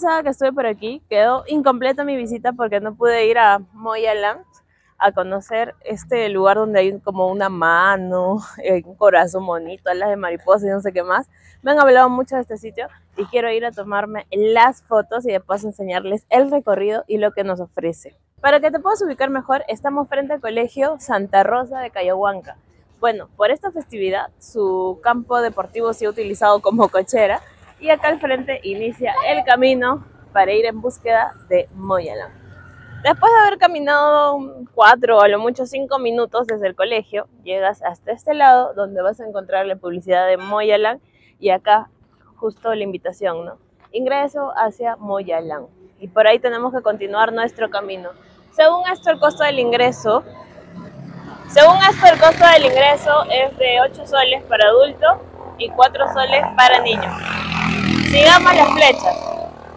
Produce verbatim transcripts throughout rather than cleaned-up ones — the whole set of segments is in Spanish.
pasada que estuve por aquí quedó incompleta mi visita porque no pude ir a Moya Land a conocer este lugar donde hay como una mano, un corazón bonito, alas de mariposa y no sé qué más. Me han hablado mucho de este sitio y quiero ir a tomarme las fotos y de paso enseñarles el recorrido y lo que nos ofrece. Para que te puedas ubicar mejor, estamos frente al Colegio Santa Rosa de Cayahuanca. Bueno, por esta festividad su campo deportivo se ha utilizado como cochera y acá al frente inicia el camino para ir en búsqueda de Moya Land. Después de haber caminado cuatro o a lo mucho cinco minutos desde el colegio, llegas hasta este lado donde vas a encontrar la publicidad de Moya Land y acá justo la invitación, ¿no? Ingreso hacia Moya Land. Y por ahí tenemos que continuar nuestro camino. Según esto, el costo del ingreso, según esto, el costo del ingreso es de ocho soles para adultos y cuatro soles para niños. Sigamos las flechas.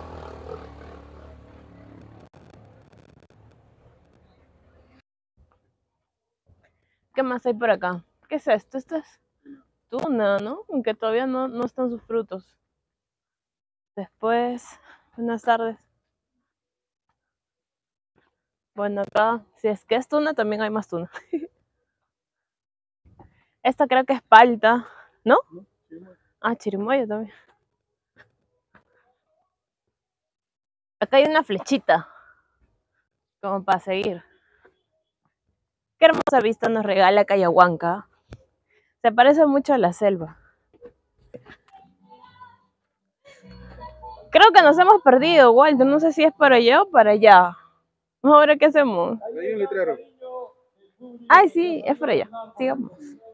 ¿Qué más hay por acá? ¿Qué es esto? Esto es tuna, ¿no? Aunque todavía no, no están sus frutos. Después, buenas tardes. Bueno, acá, si es que es tuna, también hay más tuna. Esta creo que es palta, ¿no? Ah, chirimoya también. Acá hay una flechita, como para seguir. Qué hermosa vista nos regala Cayahuanca. Se parece mucho a la selva. Creo que nos hemos perdido, Walter. No sé si es para allá o para allá. Ahora, ¿qué hacemos? Hay un letrero. Ay, sí, es por allá. Sigamos.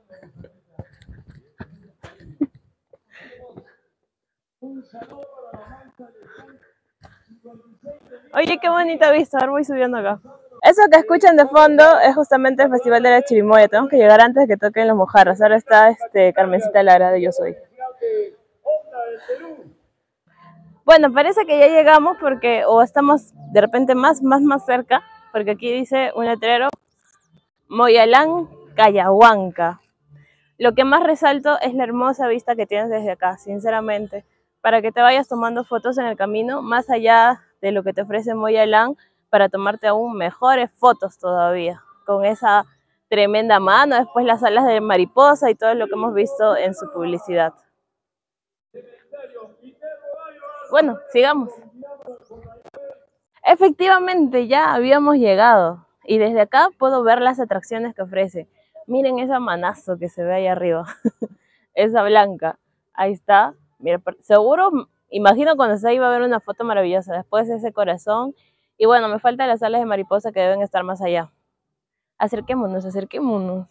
Oye, qué bonita vista. Ahora voy subiendo acá. Eso que escuchan de fondo es justamente el Festival de la Chirimoya. Tenemos que llegar antes de que toquen los mojarras. Ahora está este Carmencita Lara de Yo Soy. Bueno, parece que ya llegamos porque o estamos de repente más, más, más cerca, porque aquí dice un letrero Moya Land, Cayahuanca. Lo que más resalto es la hermosa vista que tienes desde acá, sinceramente, para que te vayas tomando fotos en el camino, más allá de lo que te ofrece Moya Land, para tomarte aún mejores fotos todavía, con esa tremenda mano, después las alas de mariposa y todo lo que hemos visto en su publicidad. Bueno, sigamos. Efectivamente, ya habíamos llegado y desde acá puedo ver las atracciones que ofrece. Miren esa manazo que se ve ahí arriba, esa blanca, ahí está. Mira, seguro, imagino cuando esté ahí va a haber una foto maravillosa, después ese corazón. Y bueno, me faltan las alas de mariposa que deben estar más allá. Acerquémonos, acerquémonos.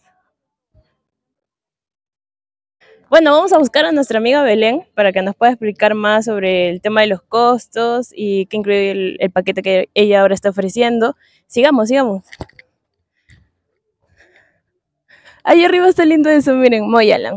Bueno, vamos a buscar a nuestra amiga Belén para que nos pueda explicar más sobre el tema de los costos y qué incluye el, el paquete que ella ahora está ofreciendo. Sigamos, sigamos. Ahí arriba está lindo eso, miren, Moya Land.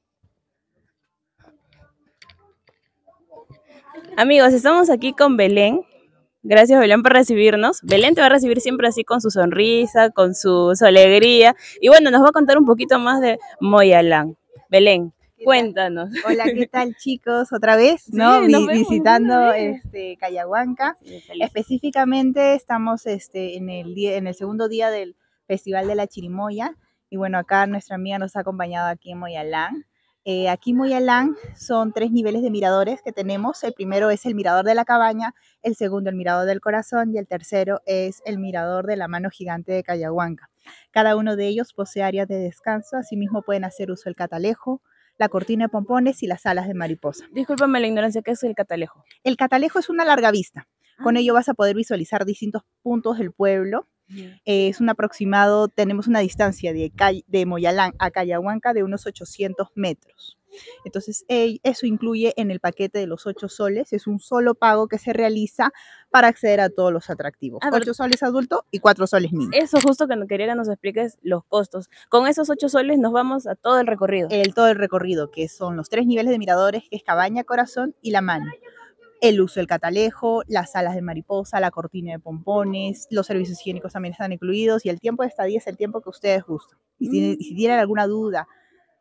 Amigos, estamos aquí con Belén. Gracias, Belén, por recibirnos. Belén te va a recibir siempre así con su sonrisa, con su, su alegría. Y bueno, nos va a contar un poquito más de Moya Land. Belén, cuéntanos. Hola, ¿qué tal, chicos? Otra vez, ¿no? Sí, Vi- nos vemos visitando una vez. este Cayahuanca. Sí, feliz. Específicamente estamos este en el día, en el segundo día del Festival de la Chirimoya. Y bueno, acá nuestra amiga nos ha acompañado aquí en Moya Land. Eh, aquí en Moya Land son tres niveles de miradores que tenemos. El primero es el mirador de la cabaña, el segundo el mirador del corazón y el tercero es el mirador de la mano gigante de Cayahuanca. Cada uno de ellos posee áreas de descanso. Asimismo pueden hacer uso del catalejo, la cortina de pompones y las alas de mariposa. Discúlpame la ignorancia, ¿qué es el catalejo? El catalejo es una larga vista. Con ello vas a poder visualizar distintos puntos del pueblo. Eh, es un aproximado, tenemos una distancia de, de Moya Land a Cayahuanca de unos ochocientos metros. Entonces, eh, eso incluye en el paquete de los ocho soles. Es un solo pago que se realiza para acceder a todos los atractivos. Ah, ocho soles adulto y cuatro soles niño. Eso justo que quería que nos expliques los costos. Con esos ocho soles nos vamos a todo el recorrido. El todo el recorrido, que son los tres niveles de miradores, que es cabaña, corazón y la mano. El uso del catalejo, las alas de mariposa, la cortina de pompones, los servicios higiénicos también están incluidos y el tiempo de estadía es el tiempo que ustedes gustan. Y si, y si tienen alguna duda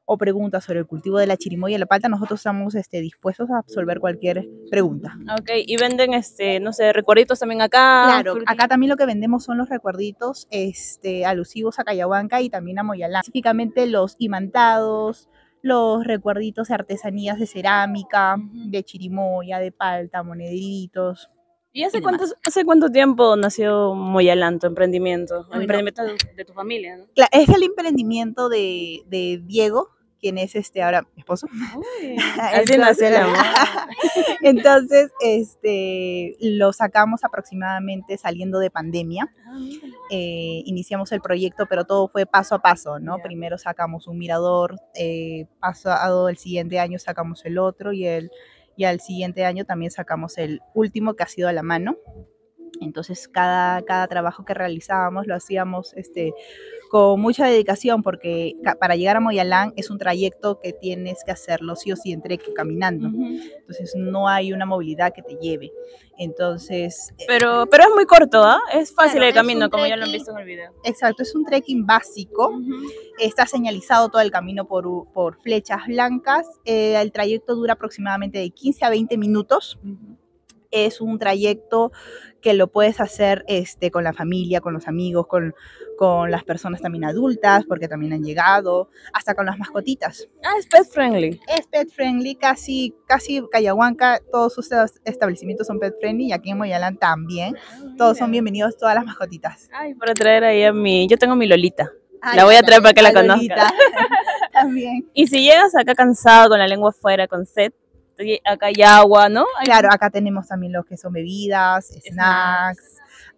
o preguntas sobre el cultivo de la chirimoya y la palta, nosotros estamos este, dispuestos a absolver cualquier pregunta. Ok, y venden, este, no sé, recuerditos también acá. Claro, frutitas. acá también lo que vendemos son los recuerditos este, alusivos a Cayahuanca y también a Moyalán. Específicamente los imantados, los recuerditos de artesanías de cerámica, Ujú. de chirimoya, de palta, monederitos. ¿Y hace y demás. cuánto, hace cuánto tiempo nació Moyalán, tu emprendimiento? El Bueno. emprendimiento de, de tu familia, ¿no? Cla- Es el emprendimiento de, de Diego, quien es este ahora mi esposo. Uy, así nació el amor. Entonces, este, lo sacamos aproximadamente saliendo de pandemia. Eh, iniciamos el proyecto, pero todo fue paso a paso, ¿no? Ya. Primero sacamos un mirador, eh, pasado el siguiente año sacamos el otro y, el, y al siguiente año también sacamos el último que ha sido a la mano. Entonces, cada, cada trabajo que realizábamos lo hacíamos este, con mucha dedicación, porque ca- para llegar a Moyalán es un trayecto que tienes que hacerlo sí o sí entre que caminando. Ujú. Entonces, no hay una movilidad que te lleve. Entonces, eh, Pero, pero es muy corto, ¿ah? Es fácil Claro, el es camino, un como ya lo han trekking. visto en el video. exacto, es un trekking básico. Ujú. Está señalizado todo el camino por, u- por flechas blancas. Eh, el trayecto dura aproximadamente de quince a veinte minutos. Ujú. Es un trayecto que lo puedes hacer este, con la familia, con los amigos, con, con las personas también adultas, porque también han llegado, hasta con las mascotitas. Ah, es pet friendly. Es pet friendly, casi, casi Cayahuanca, todos sus es- establecimientos son pet friendly y aquí en Moyalán también. Todos son bienvenidos, todas las mascotitas. Ay, para traer ahí a mi... Yo tengo mi Lolita. Ah, La voy a ya, traer para que la Lolita. conozca. También. Y si llegas acá cansado, con la lengua afuera, con sed, acá hay agua, ¿no? Hay- Claro, acá tenemos también lo que son bebidas, snacks, Snacks.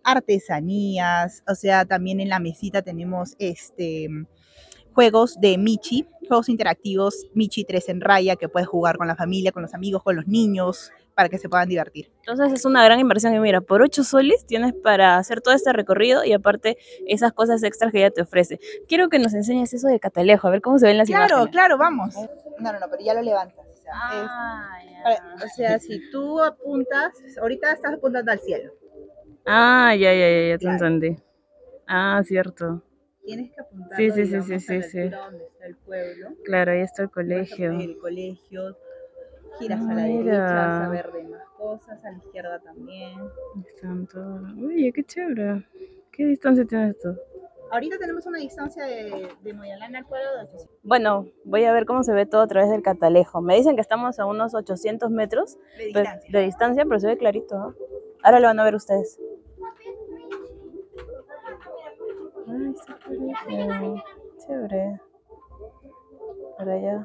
artesanías, o sea, también en la mesita tenemos este juegos de Michi, juegos interactivos Michi tres en raya que puedes jugar con la familia, con los amigos, con los niños, para que se puedan divertir. Entonces es una gran inversión y mira, por ocho soles tienes para hacer todo este recorrido y aparte esas cosas extras que ella te ofrece. Quiero que nos enseñes eso de Catalejo, a ver cómo se ven las Claro, imágenes. claro, vamos. No, no, no, pero ya lo levantas. O sea, Ah, es- ya. para- o sea, si tú apuntas, ahorita estás apuntando al cielo. Ah, ya, ya, ya, ya te Claro. entendí. Ah, cierto. Tienes que apuntar Sí, sí, sí, digamos, sí, a sí, la sí. altura donde está el pueblo. Claro, ahí está el Vas a ver colegio. el colegio, giras Ah, a la mira. derecha, vas a ver demás cosas, a la izquierda también. Están todos. Uy, qué chévere. ¿Qué distancia tiene esto? Ahorita tenemos una distancia de, de Moyalán al pueblo de ochocientos Bueno, voy a ver cómo se ve todo a través del Catalejo. Me dicen que estamos a unos ochocientos metros de pe- distancia. de distancia, pero se ve clarito, ¿no? Ahora lo van a ver ustedes. Ay, está colegio. Chévere. Para allá.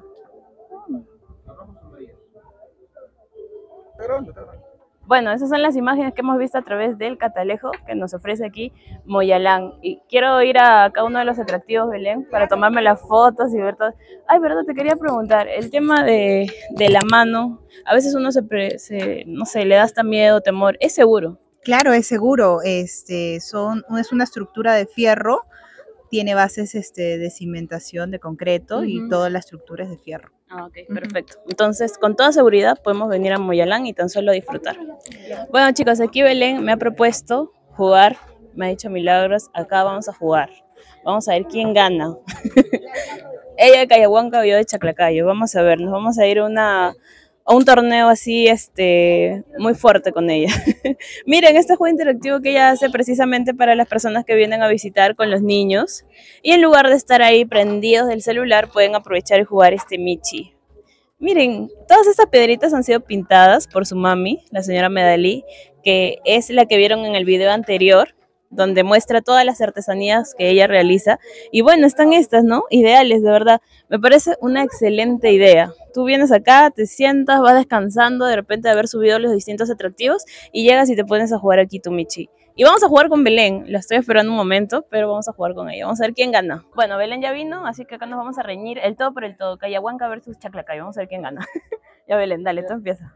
Bueno, esas son las imágenes que hemos visto a través del Catalejo que nos ofrece aquí Moyalán. Y quiero ir a cada uno de los atractivos, Belén, para tomarme las fotos y ver todo. Ay, verdad, te quería preguntar, el tema de, de la mano, a veces uno se, pre- se, no sé, le da hasta miedo, temor. ¿Es seguro? Claro, es seguro. Este, son, es una estructura de fierro, tiene bases este, de cimentación de concreto y Ujú. toda la estructura es de fierro. Ah, ok, Ujú. perfecto. Entonces, con toda seguridad podemos venir a Moyalán y tan solo disfrutar. Bueno, chicos, aquí Belén me ha propuesto jugar, me ha dicho milagros, acá vamos a jugar. Vamos a ver quién gana. Ella de Cayahuanca o yo de Chaclacayo. Vamos a ver, nos vamos a ir a, una, a un torneo así, este, muy fuerte con ella. Miren, este juego interactivo que ella hace precisamente para las personas que vienen a visitar con los niños. Y en lugar de estar ahí prendidos del celular, pueden aprovechar y jugar este Michi. Miren, todas estas piedritas han sido pintadas por su mami, la señora Medalí, que es la que vieron en el video anterior, donde muestra todas las artesanías que ella realiza. Y bueno, están estas, ¿no? Ideales, de verdad. Me parece una excelente idea. Tú vienes acá, te sientas, vas descansando de repente de haber subido los distintos atractivos y llegas y te pones a jugar aquí tu Michi. Y vamos a jugar con Belén, la estoy esperando un momento, pero vamos a jugar con ella, vamos a ver quién gana. Bueno, Belén ya vino, así que acá nos vamos a reñir el todo por el todo, Cayahuanca versus Chaclacayo, vamos a ver quién gana. Ya Belén, dale, tú empieza.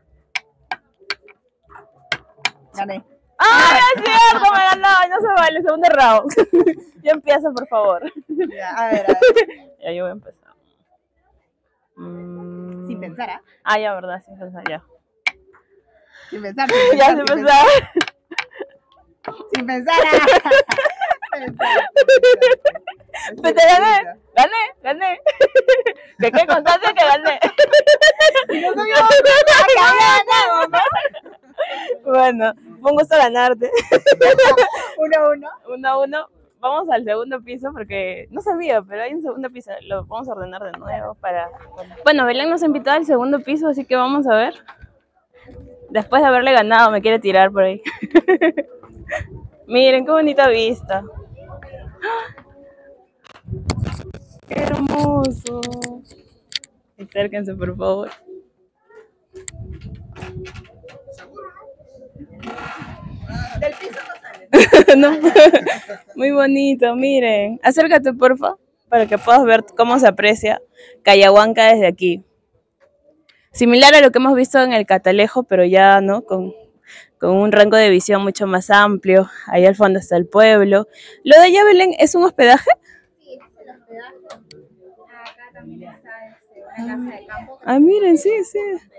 Gané. ¡Ay, es cierto! Me ganó, no se vale, segundo round. Ya empieza, por favor. Ya, a ver, a ver. Ya yo voy a empezar. Mm. Sin pensar, ¿ah? Ah, ya, verdad, sin pensar, ya. Sin pensar, sin Ya, pensar, sin sin pensar. Sin pensar, ah. Pensar, Pero te gané, gané, gané. Que qué constancia que gané. Y no sabíamos que ganamos, ¿no? Bueno, fue un gusto ganarte. Uno a uno. Uno a uno. Vamos al segundo piso porque no sabía, pero hay un segundo piso. Lo vamos a ordenar de nuevo para... Bueno, Belén nos ha invitado al segundo piso, así que vamos a ver. Después de haberle ganado, me quiere tirar por ahí. Miren, qué bonita vista. ¡Qué hermoso! Acérquense, por favor. Del piso no sale. No. Muy bonito, miren. Acércate, porfa, para que puedas ver cómo se aprecia Cayahuanca desde aquí. Similar a lo que hemos visto en el Catalejo, pero ya no con, con un rango de visión mucho más amplio. Ahí al fondo está el pueblo. ¿Lo de allá, Belén, es un hospedaje? Sí, es el hospedaje. Acá también está este, una casa de campo. Ah, miren, sí, sí.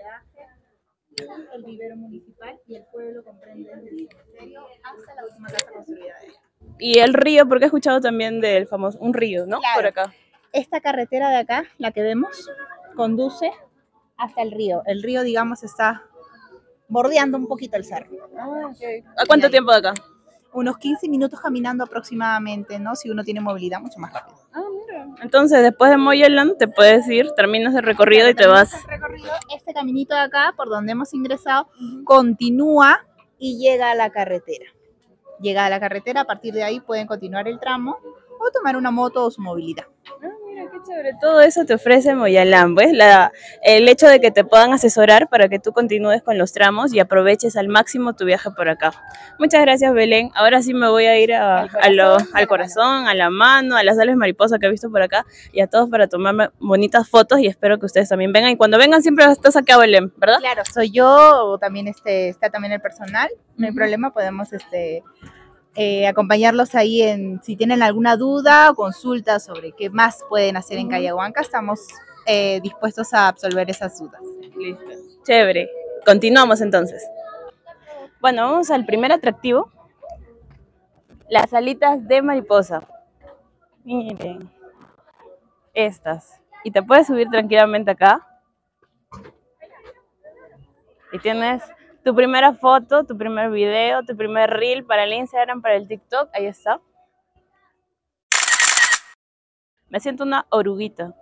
El vivero municipal y el pueblo comprende desde el cementerio hasta la última casa construida de ella. Y el río, porque he escuchado también del famoso, un río, ¿no? Claro. Por acá. Esta carretera de acá, la que vemos, conduce hasta el río. El río, digamos, está bordeando un poquito el cerro. Ah, okay. ¿A cuánto tiempo de acá? Unos quince minutos caminando aproximadamente, ¿no? Si uno tiene movilidad mucho más rápido. Ah, mira. Entonces, después de Moyalán, te puedes ir, terminas el recorrido y te vas. El recorrido, este caminito de acá, por donde hemos ingresado, continúa y llega a la carretera. Llega a la carretera, a partir de ahí pueden continuar el tramo o tomar una moto o su movilidad. Ah, mira, qué chévere. Todo eso te ofrece Moyalán, ¿ves? La, el hecho de que te puedan asesorar para que tú continúes con los tramos y aproveches al máximo tu viaje por acá. Muchas gracias, Belén. Ahora sí me voy a ir a, a lo, al corazón, a la mano, a las aves mariposa que he visto por acá y a todos para tomarme bonitas fotos y espero que ustedes también vengan. Y cuando vengan siempre estás acá, Belén, ¿verdad? Claro, soy yo, o también este, está también el personal. No hay problema, podemos este, eh, acompañarlos ahí en si tienen alguna duda o consulta sobre qué más pueden hacer en Cayahuanca. Estamos eh, dispuestos a absolver esas dudas. Listo. Chévere. Continuamos entonces. Bueno, vamos al primer atractivo. Las alitas de mariposa. Miren. Estas. Y te puedes subir tranquilamente acá. Y tienes tu primera foto, tu primer video, tu primer reel para el Instagram, para el TikTok. Ahí está. Me siento una oruguita.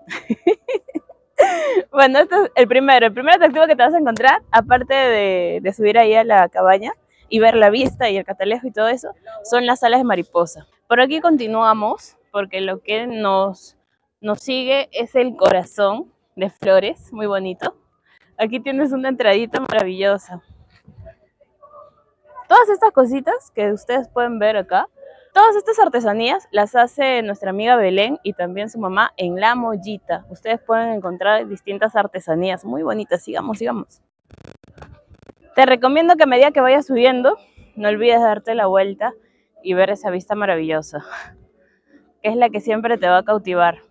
Bueno, este es el primero. El primer atractivo que te vas a encontrar, aparte de, de subir ahí a la cabaña y ver la vista y el catalejo y todo eso, son las alas de mariposa. Por aquí continuamos, porque lo que nos, nos sigue es el corazón de flores, muy bonito. Aquí tienes una entradita maravillosa. Todas estas cositas que ustedes pueden ver acá, todas estas artesanías las hace nuestra amiga Belén y también su mamá en La Mollita. Ustedes pueden encontrar distintas artesanías muy bonitas. Sigamos, sigamos. Te recomiendo que a medida que vayas subiendo, no olvides darte la vuelta y ver esa vista maravillosa, que es la que siempre te va a cautivar.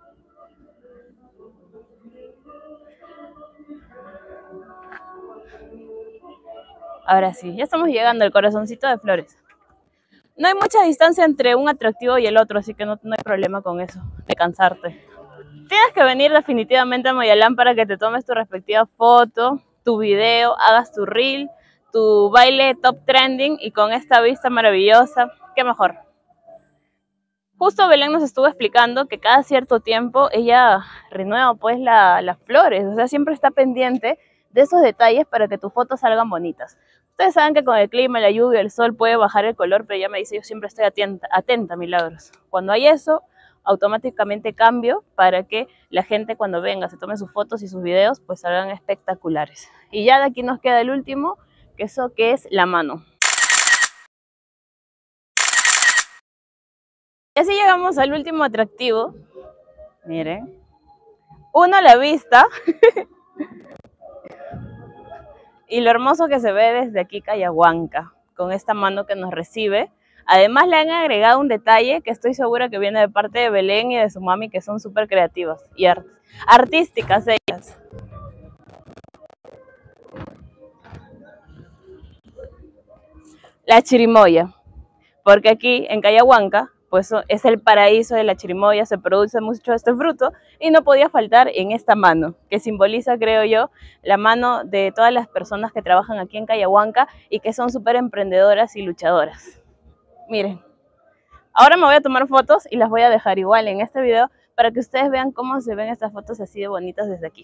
Ahora sí, ya estamos llegando al corazoncito de flores. No hay mucha distancia entre un atractivo y el otro, así que no, no hay problema con eso, de cansarte. Tienes que venir definitivamente a Moyalán para que te tomes tu respectiva foto, tu video, hagas tu reel, tu baile top trending y con esta vista maravillosa, qué mejor. Justo Belén nos estuvo explicando que cada cierto tiempo ella renueva pues la, las flores, o sea, siempre está pendiente de esos detalles para que tus fotos salgan bonitas. Ustedes saben que con el clima, la lluvia, el sol puede bajar el color, pero ella me dice, yo siempre estoy atenta, atenta, Milagros. Cuando hay eso, automáticamente cambio para que la gente cuando venga se tome sus fotos y sus videos, pues salgan espectaculares. Y ya de aquí nos queda el último, que eso que es la mano. Y así llegamos al último atractivo. Miren. Uno, la vista. Y lo hermoso que se ve desde aquí Cayahuanca, con esta mano que nos recibe. Además le han agregado un detalle que estoy segura que viene de parte de Belén y de su mami, que son súper creativas y art artísticas ellas. La chirimoya, porque aquí en Cayahuanca pues es el paraíso de la chirimoya, se produce mucho este fruto y no podía faltar en esta mano, que simboliza, creo yo, la mano de todas las personas que trabajan aquí en Cayahuanca y que son súper emprendedoras y luchadoras. Miren, ahora me voy a tomar fotos y las voy a dejar igual en este video para que ustedes vean cómo se ven estas fotos así de bonitas desde aquí.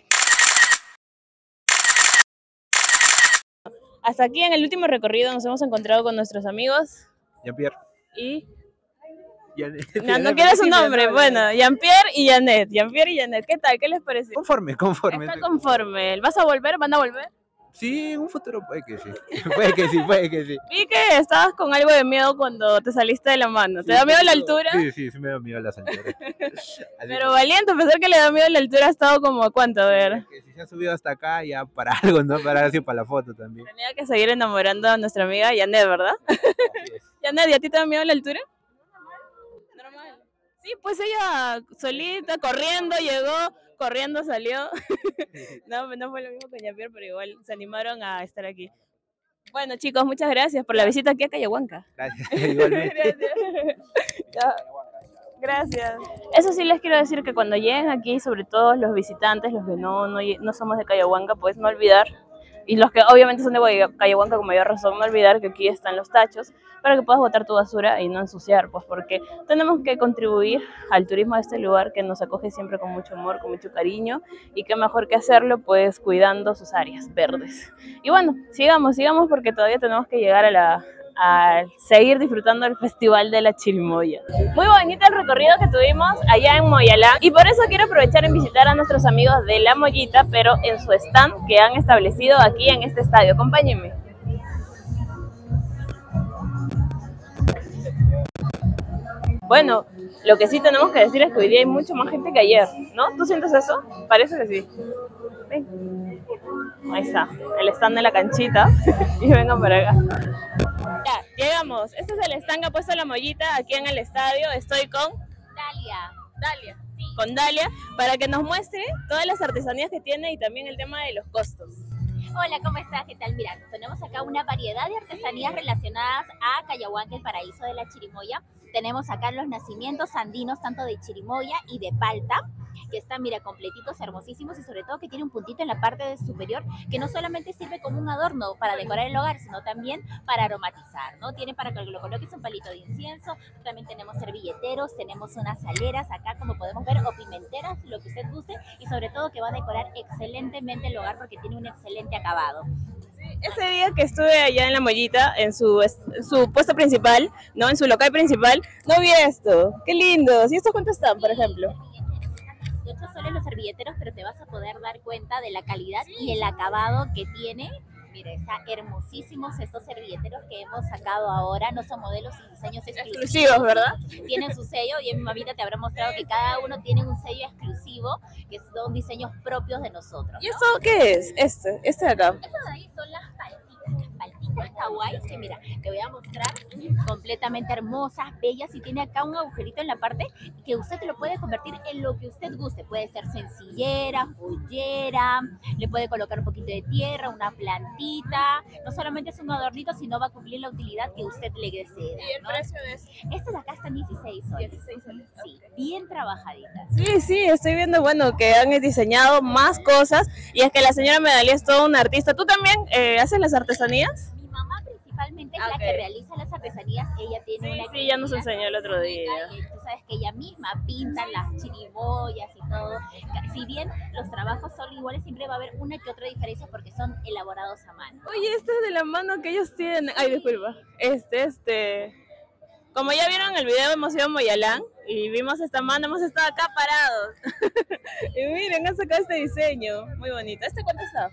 Hasta aquí en el último recorrido nos hemos encontrado con nuestros amigos. Jean-Pierre. Y... Janet. No, no quiere su nombre. Bueno, Jean-Pierre y Janet. Jean-Pierre y Janet. ¿Qué tal? ¿Qué les parece? Conforme, conforme. Está conforme. ¿Vas a volver? ¿Van a volver? Sí, en un futuro puede que sí. Puede que sí, puede que sí. Vi que estabas con algo de miedo cuando te saliste de la mano. ¿Te Sí, da miedo sí, la altura? Sí, sí, sí me da miedo las alturas. Pero valiente, a pesar que le da miedo la altura, ha estado como a cuánto, a ver. Que si se ha subido hasta acá, ya para algo, ¿no? Para así para la foto también. Tenía que seguir enamorando a nuestra amiga Janet, ¿verdad? Janet, ¿y a ti te da miedo la altura? Normal. Sí, pues ella solita, corriendo, llegó, corriendo salió. No, no fue lo mismo con Jean-Pierre, pero igual se animaron a estar aquí. Bueno, chicos, muchas gracias por la visita aquí a Cayahuanca. Gracias, igualmente. Gracias. Gracias. Eso sí les quiero decir que cuando lleguen aquí, sobre todo los visitantes, los que no, no, no somos de Cayahuanca, pues no olvidar, y los que obviamente son de Cayahuanca con mayor razón, no olvidar que aquí están los tachos para que puedas botar tu basura y no ensuciar, pues porque tenemos que contribuir al turismo de este lugar que nos acoge siempre con mucho amor, con mucho cariño, y qué mejor que hacerlo pues cuidando sus áreas verdes. Y bueno, sigamos, sigamos porque todavía tenemos que llegar a la... a seguir disfrutando del Festival de la Chirimoya. Muy bonito el recorrido que tuvimos allá en Moyalán y por eso quiero aprovechar en visitar a nuestros amigos de La Mollita, pero en su stand que han establecido aquí en este estadio. Acompáñenme. Bueno, lo que sí tenemos que decir es que hoy día hay mucho más gente que ayer, ¿no? ¿Tú sientes eso? Parece que sí. Ven. Ahí está, el stand de la canchita y vengan para acá. Ya, llegamos. Este es el stand que ha puesto La Mollita aquí en el estadio. Estoy con Dalia. Dalia. Sí. Con Dalia para que nos muestre todas las artesanías que tiene y también el tema de los costos. Hola, ¿cómo estás? ¿Qué tal? Mira, tenemos acá una variedad de artesanías relacionadas a Cayahuanca, el paraíso de la chirimoya. Tenemos acá los nacimientos andinos, tanto de chirimoya y de palta, que están, mira, completitos, hermosísimos y sobre todo que tiene un puntito en la parte superior que no solamente sirve como un adorno para decorar el hogar, sino también para aromatizar, ¿no? Tiene para que lo coloques un palito de incienso, también tenemos servilleteros, tenemos unas saleras acá, como podemos ver, o pimenteras, lo que usted guste, y sobre todo que va a decorar excelentemente el hogar porque tiene un excelente acabado. Ese día que estuve allá en La Mollita, en su, en su puesto principal, ¿no? En su local principal, no vi esto. ¡Qué lindos! ¿Y estos cuántos están, por ejemplo? dieciocho soles los servilleteros, pero te vas a poder dar cuenta de la calidad y el acabado que tiene. Mira, están hermosísimos estos servilleteros que hemos sacado ahora. No son modelos y diseños exclusivos, exclusivos, ¿verdad? Tienen su sello y mi mamita te habrá mostrado que cada uno tiene un sello exclusivo, que son diseños propios de nosotros, ¿no? ¿Y eso qué es? Este, este de acá. Estos de ahí son las paltitas, paltitas kawaii, que mira, te voy a mostrar, completamente hermosas, bellas, y tiene acá un agujerito en la parte que usted lo puede convertir en lo que usted guste. Puede ser sencillera, joyera, le puede colocar un poquito de tierra, una plantita. No solamente es un adornito, sino va a cumplir la utilidad que usted le desee, ¿Y el ¿no? precio de eso? Este de acá está en dieciséis soles. dieciséis soles. Sí, bien trabajaditas. Sí, sí, estoy viendo, bueno, que han diseñado más cosas y es que la señora Medalia es toda una artista. ¿Tú también eh, haces las artesanías? Mi mamá principalmente es Ah, la ok. que realiza las artesanías. Ella tiene Sí, una sí, ya nos actividad enseñó el otro día. y tú sabes que ella misma pinta las chirimoyas y todo. Si bien los trabajos son iguales, siempre va a haber una que otra diferencia porque son elaborados a mano. Oye, este es de la mano que ellos tienen. Ay, disculpa. Este, este. Como ya vieron en el video, hemos ido a Moyalán y vimos esta mano, hemos estado acá parados. Y miren, han sacado este diseño. Muy bonito. ¿Este cuánto está?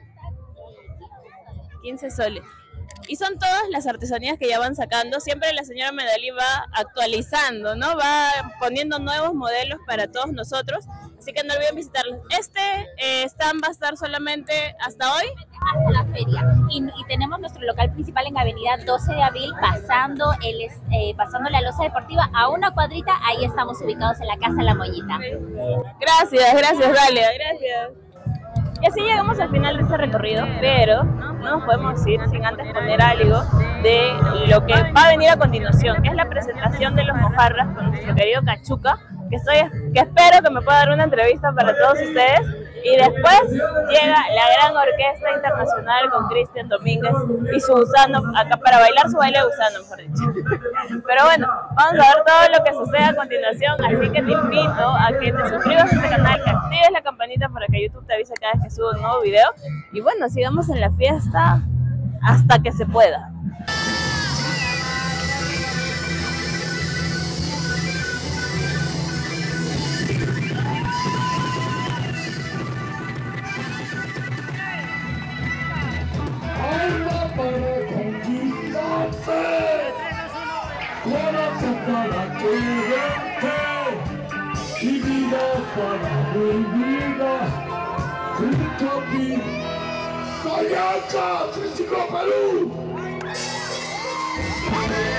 quince soles. Y son todas las artesanías que ya van sacando. Siempre la señora Medalí va actualizando, ¿no? Va poniendo nuevos modelos para todos nosotros. Así que no olviden visitarlos. Este eh, stand va a estar solamente hasta hoy. Hasta la feria. Y, y tenemos nuestro local principal en Avenida doce de abril, pasando, el, eh, pasando la loza deportiva a una cuadrita. Ahí estamos ubicados en la Casa La Mollita. Gracias, gracias, Dalia, gracias. Y así llegamos al final de este recorrido, pero no nos podemos ir sin antes poner algo de lo que va a venir a continuación, que es la presentación de los mojarras con nuestro querido Cachuca, que, estoy, que espero que me pueda dar una entrevista para todos ustedes. Y después llega la gran orquesta internacional con Cristian Domínguez y su gusano, acá para bailar su baile de gusano, mejor dicho. Pero bueno, vamos a ver todo lo que sucede a continuación, así que te invito a que te suscribas a este canal, que actives la campanita para que YouTube te avise cada vez que subo un nuevo video. Y bueno, sigamos en la fiesta hasta que se pueda. Perú.